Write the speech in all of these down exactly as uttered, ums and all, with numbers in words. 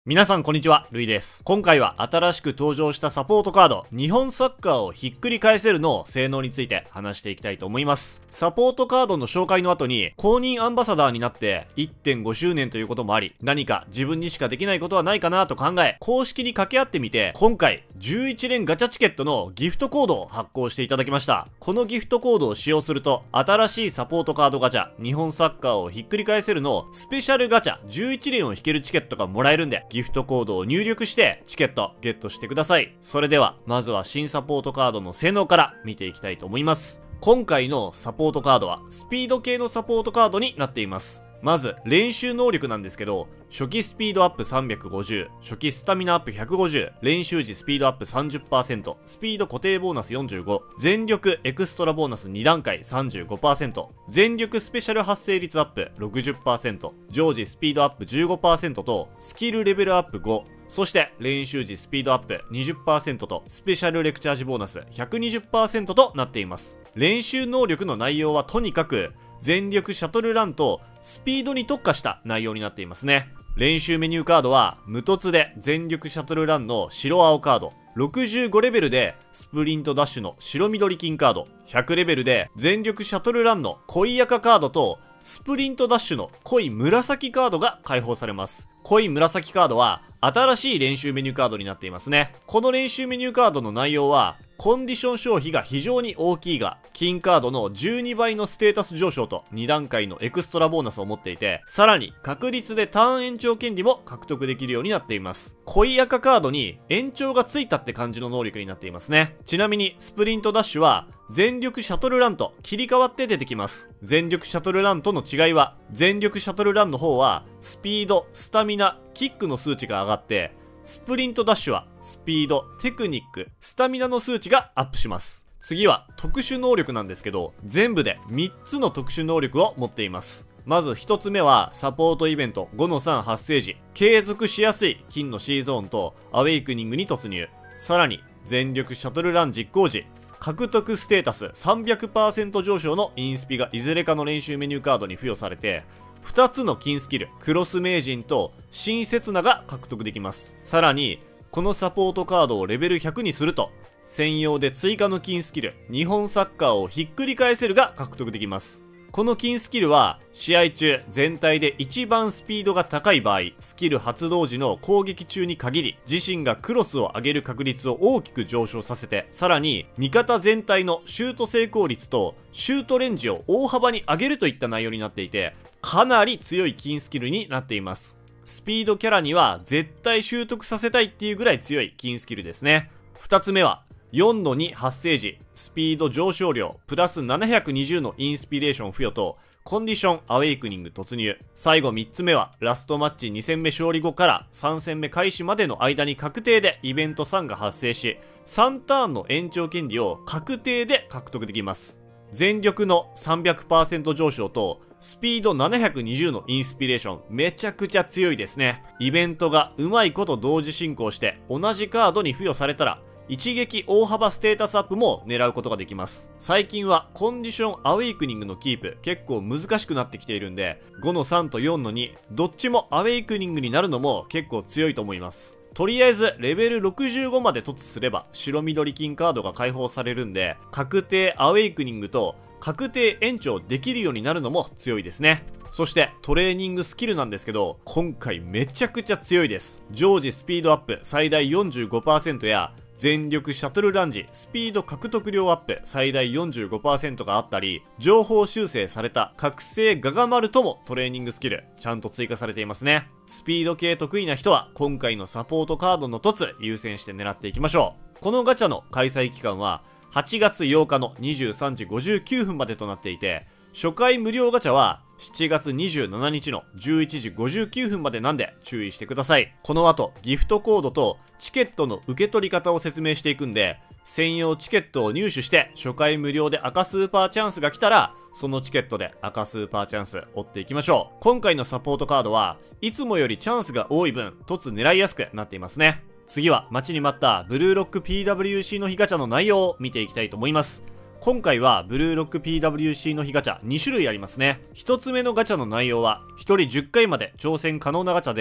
皆さんこんにちは、ルイです。今回は新しく登場したサポートカード、日本サッカーをひっくり返せるの性能について話していきたいと思います。サポートカードの紹介の後に、公認アンバサダーになって いってんご 周年ということもあり、何か自分にしかできないことはないかなと考え、公式に掛け合ってみて、今回、じゅういち連ガチャチケットのギフトコードを発行していただきました。このギフトコードを使用すると、新しいサポートカードガチャ、日本サッカーをひっくり返せるのスペシャルガチャじゅういち連を引けるチケットがもらえるんで、ギフトコードを入力してチケットゲットしてください。それではまずは新サポートカードの性能から見ていきたいと思います。今回のサポートカードはスピード系のサポートカードになっています。まず練習能力なんですけど、初期スピードアップさんびゃくごじゅう、初期スタミナアップひゃくごじゅう、練習時スピードアップ さんじゅっパーセント、スピード固定ボーナスよんじゅうご、全力エクストラボーナスに段階 さんじゅうごパーセント、全力スペシャル発生率アップ ろくじゅっパーセント、常時スピードアップ じゅうごパーセント とスキルレベルアップご、そして練習時スピードアップ にじゅっパーセント とスペシャルレクチャージボーナス ひゃくにじゅっパーセント となっています。練習能力の内容はとにかく全力シャトルランとスピードに特化した内容になっていますね。練習メニューカードは無凸で全力シャトルランの白青カード、ろくじゅうごレベルでスプリントダッシュの白緑金カード、ひゃくレベルで全力シャトルランの濃い赤カードとスプリントダッシュの濃い紫カードが開放されます。濃い紫カードは新しい練習メニューカードになっていますね。この練習メニューカードの内容はコンディション消費が非常に大きいが、金カードのじゅうにばいのステータス上昇とに段階のエクストラボーナスを持っていて、さらに確率でターン延長権利も獲得できるようになっています。濃い赤カードに延長がついたって感じの能力になっていますね。ちなみにスプリントダッシュは全力シャトルランと切り替わって出てきます。全力シャトルランとの違いは、全力シャトルランの方はスピード、スタミナ、キックの数値が上がって、スプリントダッシュはスピード、テクニック、スタミナの数値がアップします。次は特殊能力なんですけど、全部でみっつの特殊能力を持っています。まずひとつめはサポートイベント ごのさん 発生時、継続しやすい金の C ゾーンとアウェイクニングに突入。さらに全力シャトルラン実行時、獲得ステータス さんびゃくパーセント 上昇のインスピがいずれかの練習メニューカードに付与されて、ふたつの金スキル、クロス名人と新刹那が獲得できます。さらに、このサポートカードをレベルひゃくにすると、専用で追加の金スキル、日本サッカーをひっくり返せるが獲得できます。この金スキルは、試合中全体で一番スピードが高い場合、スキル発動時の攻撃中に限り、自身がクロスを上げる確率を大きく上昇させて、さらに、味方全体のシュート成功率と、シュートレンジを大幅に上げるといった内容になっていて、かなり強い金スキルになっています。スピードキャラには絶対習得させたいっていうぐらい強い金スキルですね。ふたつめは、よんのに発生時、スピード上昇量、プラスななひゃくにじゅうのインスピレーション付与と、コンディションアウェイクニング突入。最後みっつめは、ラストマッチに戦目勝利後からさん戦目開始までの間に確定でイベントさんが発生し、さんターンの延長権利を確定で獲得できます。全力の さんびゃくパーセント 上昇と、スピードななひゃくにじゅうのインスピレーション、めちゃくちゃ強いですね。イベントがうまいこと同時進行して、同じカードに付与されたら、一撃大幅ステータスアップも狙うことができます。最近はコンディションアウェイクニングのキープ結構難しくなってきているんで、ごのさんとよんのにどっちもアウェイクニングになるのも結構強いと思います。とりあえずレベルろくじゅうごまで突すれば白緑金カードが解放されるんで、確定アウェイクニングと確定延長できるようになるのも強いですね。そしてトレーニングスキルなんですけど、今回めちゃくちゃ強いです。常時スピードアップ最大 よんじゅうごパーセント や全力シャトルランジ、スピード獲得量アップ最大 よんじゅうごパーセント があったり、情報修正された覚醒ガガマルともトレーニングスキル、ちゃんと追加されていますね。スピード系得意な人は、今回のサポートカードの凸優先して狙っていきましょう。このガチャの開催期間は、はちがつようかのにじゅうさんじごじゅうきゅうふんまでとなっていて、初回無料ガチャはしちがつにじゅうしちにちのじゅういちじごじゅうきゅうふんまでなんで注意してください。この後ギフトコードとチケットの受け取り方を説明していくんで、専用チケットを入手して初回無料で赤スーパーチャンスが来たら、そのチケットで赤スーパーチャンス追っていきましょう。今回のサポートカードはいつもよりチャンスが多い分凸狙いやすくなっていますね。次は待ちに待ったブルーロック ピーダブリューシー の日ガチャの内容を見ていきたいと思います。今回はブルーロック ピーダブリューシー の日ガチャに種類ありますね。ひとつめのガチャの内容はひとりじゅっかいまで挑戦可能なガチャで、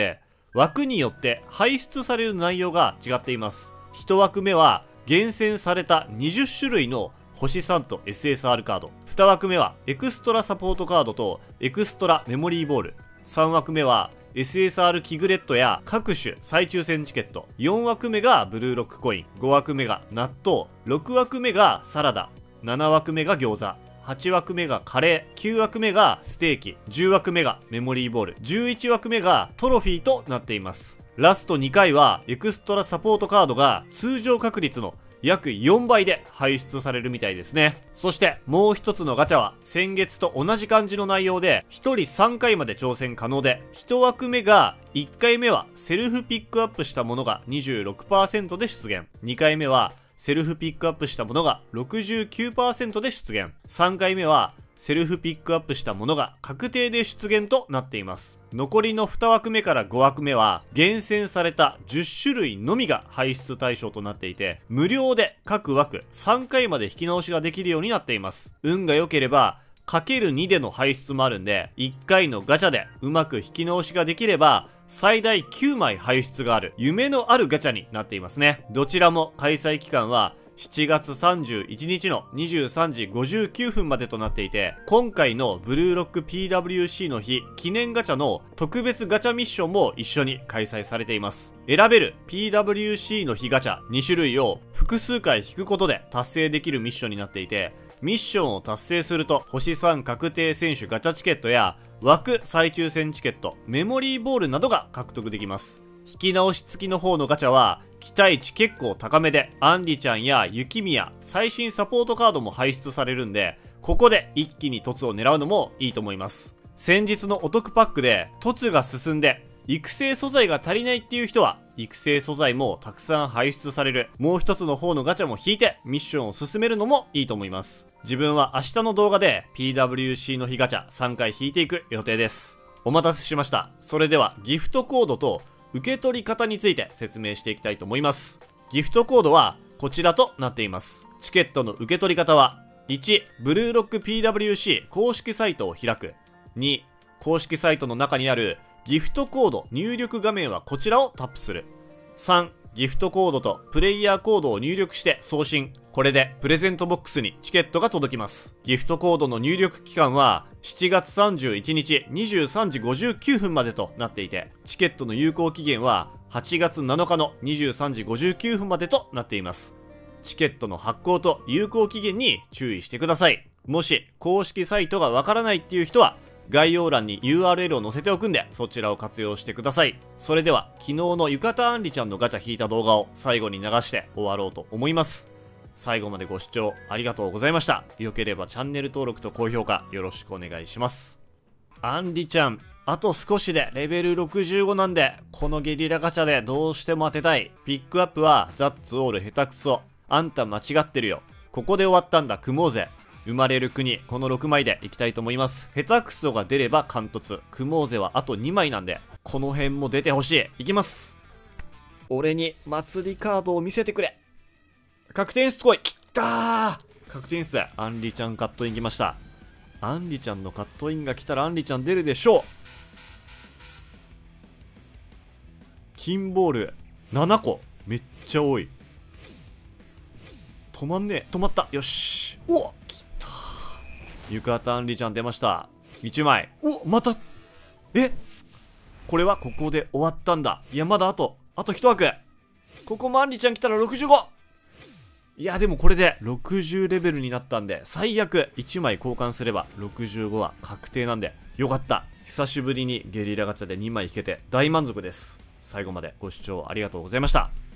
枠によって排出される内容が違っています。いち枠目は厳選されたにじゅっしゅるいの星さんと エスエスアール カード。に枠目はエクストラサポートカードとエクストラメモリーボール。さん枠目は エスエスアール キグレットや各種再抽選チケット。よん枠目がブルーロックコイン。ご枠目が納豆。ろく枠目がサラダ。なな枠目が餃子。はち枠目がカレー。きゅう枠目がステーキ。じゅう枠目がメモリーボール。じゅういち枠目がトロフィーとなっています。ラストにかいはエクストラサポートカードが通常確率の約よんばいで排出されるみたいですね。そしてもう一つのガチャは先月と同じ感じの内容でひとりさんかいまで挑戦可能で、いち枠目がいっかいめはセルフピックアップしたものが にじゅうろくパーセント で出現。にかいめはセルフピックアップしたものが ろくじゅうきゅうパーセント で出現。さんかいめはセルフピックアップしたものが確定で出現となっています。残りのに枠目からご枠目は厳選されたじゅっしゅるいのみが排出対象となっていて、無料で各枠さんかいまで引き直しができるようになっています。運が良ければ かけるに での排出もあるんで、いっかいのガチャでうまく引き直しができれば最大きゅうまい排出がある夢のあるガチャになっていますね。どちらも開催期間はしちがつさんじゅういちにちのにじゅうさんじごじゅうきゅうふんまでとなっていて、今回のブルーロック ピーダブリューシー の日記念ガチャの特別ガチャミッションも一緒に開催されています。選べる ピーダブリューシー の日ガチャにしゅるいを複数回引くことで達成できるミッションになっていて、ミッションを達成すると星さん確定選手ガチャチケットや枠再抽選チケット、メモリーボールなどが獲得できます。引き直し付きの方のガチャは期待値結構高めで、アンリちゃんや雪宮最新サポートカードも排出されるんで、ここで一気に凸を狙うのもいいと思います。先日のお得パックで凸が進んで育成素材が足りないっていう人は育成素材もたくさん排出されるもう一つの方のガチャも引いてミッションを進めるのもいいと思います。自分は明日の動画で ピーダブリューシー の日ガチャさんかい引いていく予定です。お待たせしました。それではギフトコードと受け取り方について説明していきたいと思います。ギフトコードはこちらとなっています。チケットの受け取り方は、いち、ブルーロック ピーダブリューシー 公式サイトを開く。に、公式サイトの中にあるギフトコード入力画面はこちらをタップする。さん、ギフトコードとプレイヤーコードを入力して送信。これでプレゼントボックスにチケットが届きます。ギフトコードの入力期間はしちがつさんじゅういちにちにじゅうさんじごじゅうきゅうふんまでとなっていて、チケットの有効期限ははちがつなのかのにじゅうさんじごじゅうきゅうふんまでとなっています。チケットの発行と有効期限に注意してください。もし公式サイトがわからないっていう人は概要欄に ユーアールエル を載せておくんで、そちらを活用してください。それでは昨日の浴衣あんりちゃんのガチャ引いた動画を最後に流して終わろうと思います。最後までご視聴ありがとうございました。よければチャンネル登録と高評価よろしくお願いします。あんりちゃん、あと少しでレベルろくじゅうごなんで、このゲリラガチャでどうしても当てたい。ピックアップはザッツオール下手くそ。あんた間違ってるよ。ここで終わったんだ、組もうぜ。生まれる国、このろくまいでいきたいと思います。下手くそが出れば貫突。組もうぜはあとにまいなんで、この辺も出てほしい。いきます。俺に祭りカードを見せてくれ。確定演出来い。きったー。確定演出。アンリちゃんカットイン来ました。アンリちゃんのカットインが来たらアンリちゃん出るでしょう。金ボールななこ。めっちゃ多い。止まんねえ。止まった。よし。おっ来たー。浴衣アンリちゃん出ました。いちまい。おまた。えこれはここで終わったんだ。いやまだあとあといち枠。ここもアンリちゃん来たらろくじゅうご。いやでもこれでろくじゅうレベルになったんで、最悪いちまい交換すればろくじゅうごは確定なんでよかった。久しぶりにゲリラガチャでにまい引けて大満足です。最後までご視聴ありがとうございました。